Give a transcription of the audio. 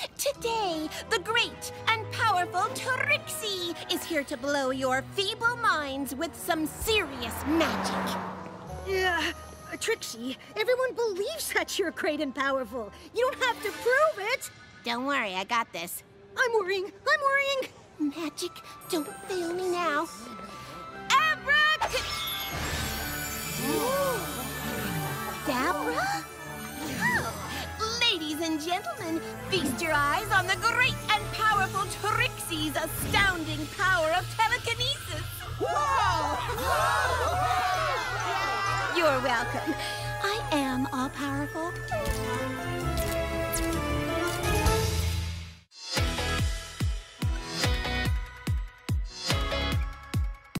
Today, the great and powerful Trixie is here to blow your feeble minds with some serious magic. Yeah, Trixie, everyone believes that you're great and powerful. You don't have to prove it. Don't worry, I got this. I'm worrying. Magic, don't fail me now. Abracadabra? Oh. Ladies and gentlemen, feast your eyes on the great and powerful Trixie's astounding power of telekinesis. Whoa! You're welcome. I am all-powerful.